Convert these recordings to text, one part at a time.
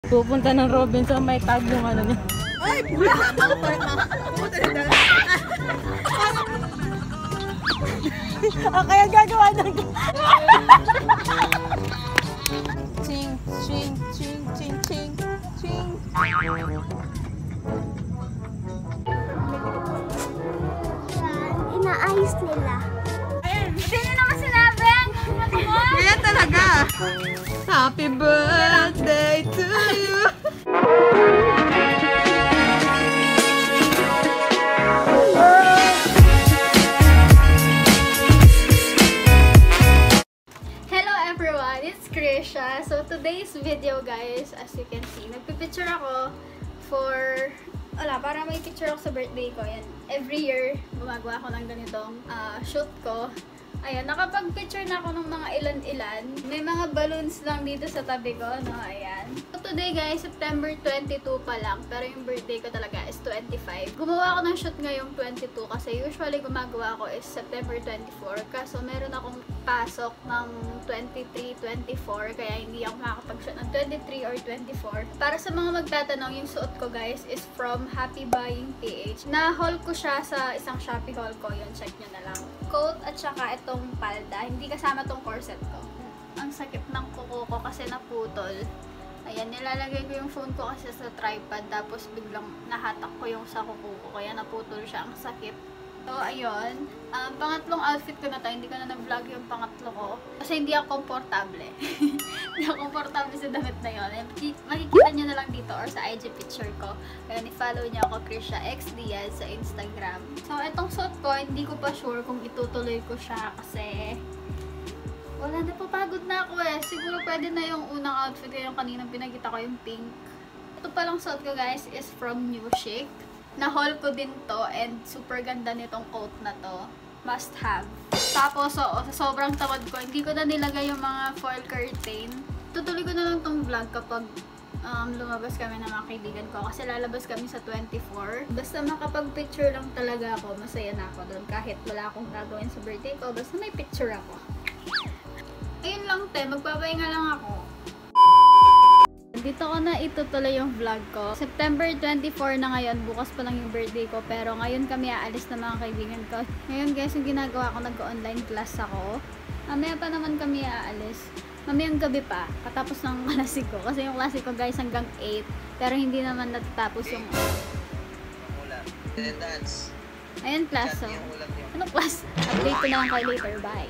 Pupunta ng Robinson, may tag yung ano niya. Ay, pula Ah, kaya gagawa ng ching, ching, ching, ching, ching, ching. Inaayos nila. Hindi nyo naman sinabi! Kaya talaga! Happy birthday to you! Hello everyone! It's Krisha. So today's video guys, as you can see, nagpipicture ako for... para may picture ako sa birthday ko. Yan. Every year, gumagawa ako ng ganitong shoot ko. Ayan, nakapag-picture na ako ng mga ilan-ilan. May mga balloons lang dito sa tabi ko, no? Ayan. So today guys, September 22 pa lang. Pero yung birthday ko talaga is 25. Gumawa ako ng shoot ngayong 22 kasi usually gumagawa ko is September 24. Kaso meron akong pasok ng 23, 24. Kaya hindi ako makakapag-shoot ng 23 or 24. Para sa mga magtatanong, yung suot ko guys is from Happy Buying PH. Na-haul ko siya sa isang Shopee haul ko. Yun, check nyo na lang. Coat at saka itong palda. Hindi kasama tong corset ko. Ang sakit ng kuko ko kasi naputol. Ayan, nilalagay ko yung phone ko kasi sa tripod. Tapos biglang nahatak ko yung sa kuko ko. Kaya naputol siya. Ang sakit. So, ayun. Pangatlong outfit ko na to. Hindi ko na na-vlog yung pangatlo ko. Kasi hindi ako komportable. Hindi ako komportable sa damit na yun. Makikita nyo na lang dito or sa IG picture ko. Kaya i-follow nyo ako, Krisha X Diaz sa Instagram. So, itong suit ko, hindi ko pa sure kung itutuloy ko siya kasi wala na, papagod na ako eh. Siguro pwede na yung unang outfit ko, yung kaninang pinagkita ko, yung pink. Ito palang suit ko guys is from New Chic. Na-haul ko din to and super ganda nitong coat na to. Must have. Tapos, sa sobrang tamad ko, hindi ko na nilagay yung mga foil curtain. Tutuloy ko na lang tong vlog kapag lumabas kami ng mga kaibigan ko. Kasi lalabas kami sa 24. Basta makapag-picture lang talaga ako, masaya na ako doon. Kahit wala akong gagawin sa birthday ko, basta may picture ako. Ayun lang te, magpapahinga lang ako. Dito ko na itutuloy yung vlog ko. September 24 na ngayon, bukas pa lang yung birthday ko. Pero ngayon kami aalis na mga kaibigan ko. Ngayon guys, yung ginagawa ko, nag-online class ako. Mamaya pa naman kami aalis. Mamayang gabi pa, katapos ng klase ko. Kasi yung klase ko guys hanggang 8. Pero hindi naman natatapos yung... Ayun class. So, anong class? Update ko na lang kayo later. Bye!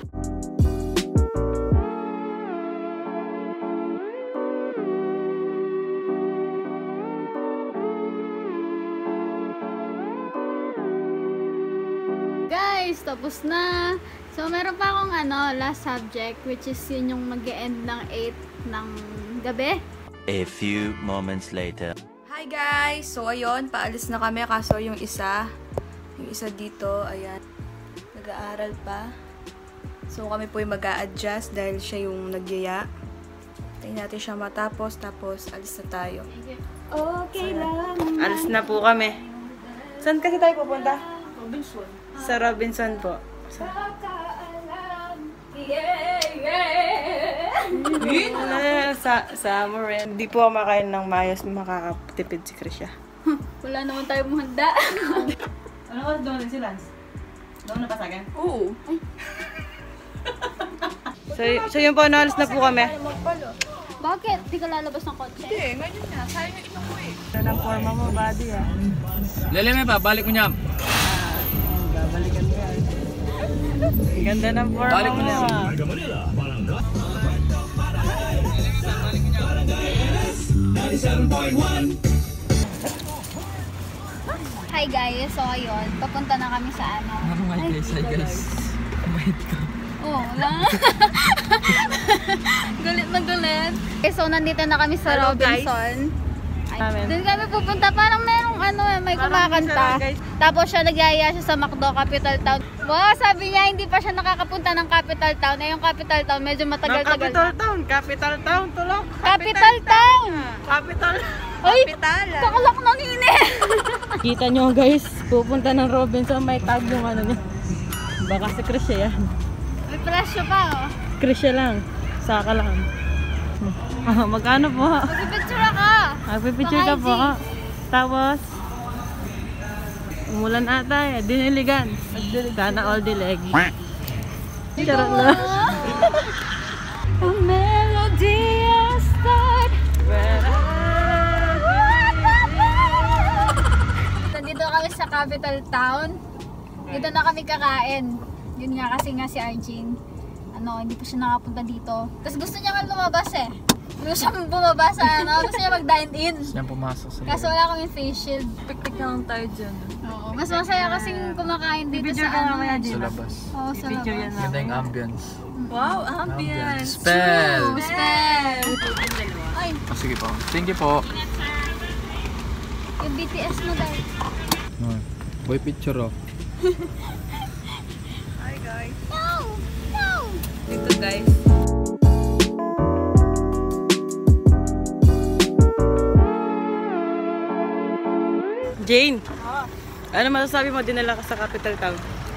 Guys, tapos na. So, meron pa akong last subject, which is yun yung mag-e-end ng 8 ng gabi. A few moments later. Hi guys! So ayun, paalis na kami kaso yung isa dito, ayan, nag-aaral pa. So kami po yung mag-a-adjust dahil siya yung nagyaya. Tayo natin siya matapos, tapos alis na tayo. Okay lang. Alis na po kami. Saan kasi tayo pupunta? Robinson. Sa Robinson po. Sa Moren. Hindi po ako makain ng mayos, makakatipid si Krisha. Wala naman tayo handa. Ano ka doon si Lance? Doon na pa sa akin? Oo. So yun po, naalis na po kami. Bakit? Di ka lalabas ng kotse? Hindi, ngayon na. Sayang yung ito ko eh. Ano ang forma mo, body ah? Lele pa, balik mo niya. Babalikan mo yan. Ang ganda ng forma Balik mo mo na. ah. Hi guys, so ayun, papunta na kami sa Hi guys. Kumain ka. Oh, wala. Galit na galit. Okay, so nandito na kami sa Hello, Robinson. Amen. Doon kami pupunta. Parang merong may kumakanta. Tapos siya nagyaya siya sa McDo, Capital Town. Wow, sabi niya hindi pa siya nakakapunta ng Capital Town. Eh, yung Capital Town medyo matagal-tagal na. Capital Town, tulog. Capital Town! Capital. Ay, kakalak ng init! Kita nyo guys, pupunta ng Robinson, may tag yung ano niya. Baka si Krisha yan. May presyo pa oh. Krisha lang. Saka lang. Magkano po? Mag-picture ako! Magpipicture ka po. Tapos, umulan ata eh. Diniligan. Sana all dilig. Charot na. A melody I start. Nandito kami sa capital town. Dito na kami kakain. Yun nga kasi nga si Arjun. Hindi pa siya nakapunta dito. Tapos gusto niya nga lumabas eh. Gusto siya bumaba sa gusto niya mag-dine in. Gusto niya pumasok sa Kaso wala kaming face shield. Piktik na lang tayo dyan. Oo. Mas masaya kasing kumakain dito Picture sa ka naman yan, sa Gina. labas. Oo, sa Picture yan labas. Ganda yung namin. ambience. Wow, ambience. Spell! Spell! Ay, Oh, sige po. Thank you po. yung BTS mo dahil. Boy picture oh. Hi guys. No! No! Dito guys. Jane, ano masasabi mo dinala ka sa capital town?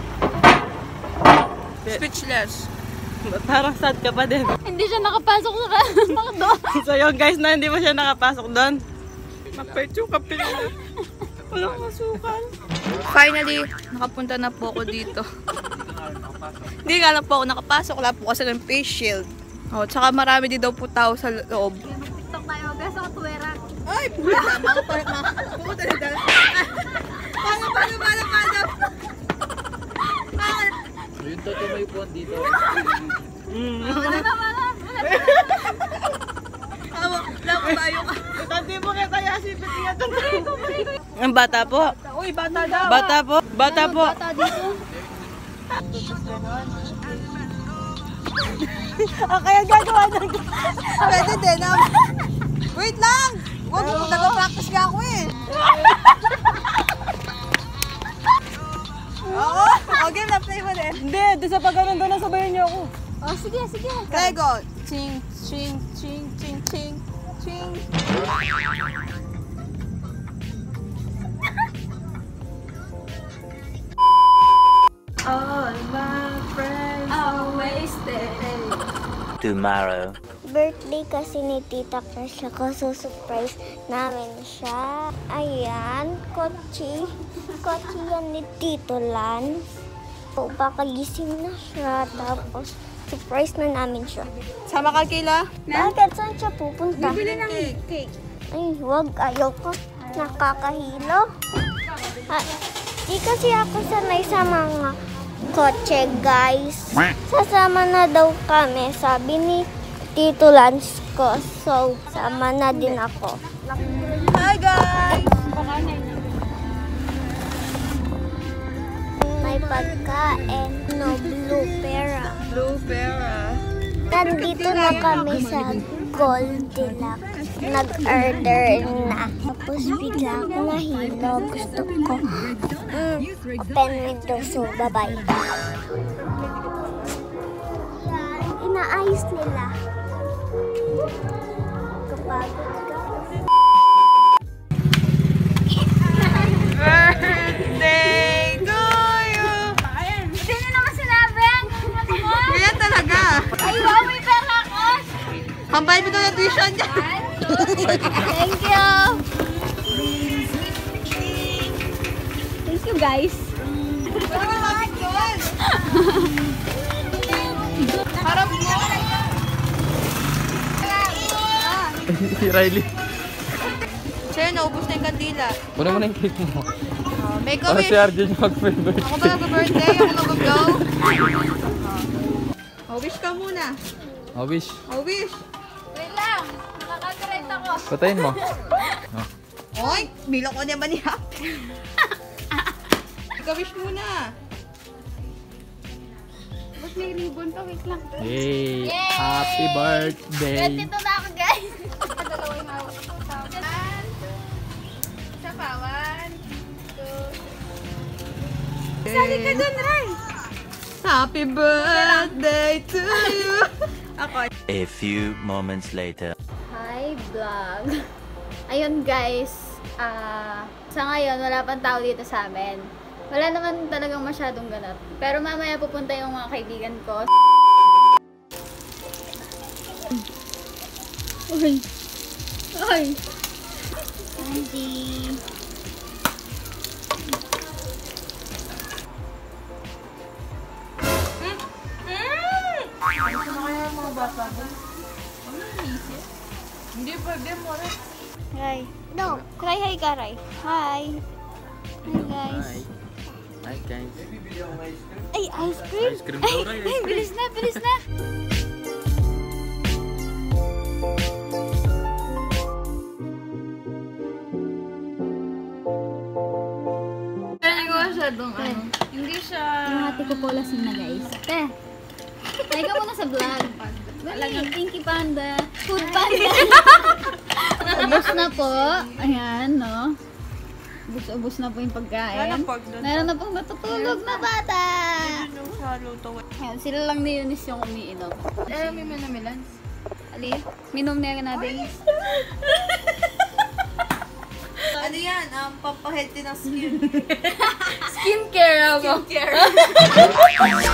Speechless. Parang sad ka pa din. Hindi siya nakapasok sa McDo. So yung guys na hindi mo siya nakapasok doon. Mapait yung kape nila. Walang masukal. Finally, nakapunta na po ako dito. Hindi nga lang po ako nakapasok. Wala po kasi ng face shield. Oh, tsaka marami din daw po tao sa loob. Mag-tiktok tayo, guys. Ako tuwera. Ay! Pumunta na dahil. Paano? Yung totoo may upuan dito. Wala ko tayo ka. Tati mo kaya tayo asipit niya ito. Ang bata po. Uy, bata daw. Bata po. Bata po. Bata dito. Kaya gagawa ng... Pwede din. Wait lang! Huwag mo, nag-practice nga ako eh. Oo? Okay, na-play mo din. Hindi, doon sa pag-anon doon nasabayan niyo ako. Oh, sige, sige. Okay, go. Ching, ching, ching, ching, ching, ching. All my friends Always there. Tomorrow. Birthday kasi ni Tita Krisha ko, so surprise namin siya. Ayan, kotse. Kotse yan ni Tito Lan. So, baka gising na siya, tapos surprise na namin siya. Sama ka, Kayla? Bakit? Saan siya pupunta? Bili ng cake. Ay, wag. Ayaw ko. Nakakahilo. Di kasi ako sanay sa mga kotse, guys. Sasama na daw kami, sabi ni Tito Lance ko. So, sama na din ako. Hi, guys! May pagkain, no blue pera. Blue Pera. Nandito na kami sa Goldilocks. Nag-order na. Tapos bigla ako nahilo. Gusto ko open window. So, bye-bye. Inaayos nila. Kapagod ka. Birthday to you! Hindi niyo naman sinabi. Kaya talaga. Ay, wow, may pera ako. Pambayad mo daw yung tuition niya. Thank you. Thank you, guys. Harap mo. Si Riley. Sa'yo, naubos na yung kandila. Muna mo na yung cake mo. Make a Para wish. si Arjun yung mag-favorite. Ako ba nag-birthday? Ako nag-blow? Oh, wish ka muna. Oh, wish. Oh, wish. Wait lang. Nakaka-copyright ako. Patayin mo. Oy, bilo ko naman ni Happy. Ika-wish muna. Ba't may ribbon pa? Wait lang. Hey! Yay! Happy birthday! 22 na ako, guys. Dalawa yung hawak ko. Isa pa. 1, 2. Sali ka dun, Ray. Happy birthday to you. Ako. A few moments later. Hi, vlog. Ayun, guys. Sa ngayon, wala pang tao dito sa amin. Wala naman talagang masyadong ganap. Pero mamaya pupunta yung mga kaibigan ko. Uy! Uy! Andy. Ano kaya mga bata doon? Hindi pwede mo rin. Ray. No. Cry hi ka, Ray. Hi. Hi, guys. Hi guys. Ay, ice cream. Ice cream daw, Ray. Ay, bilis na, bilis na. Hindi ko masyadong ano. Hindi siya... Yung ate ko po lasing na, guys. Te, try ka muna sa vlog. Dali, Pinky Panda. Food Panda. Ubus na po. Ayan, no? Ubus na po yung pagkain. Meron na pong natutulog na bata. Ayan, sila lang ni Eunice yung umiinom. May manamilan. Ali, minom na natin. Ano yan? Pampahealthy ng skin. Skincare ako. Skincare.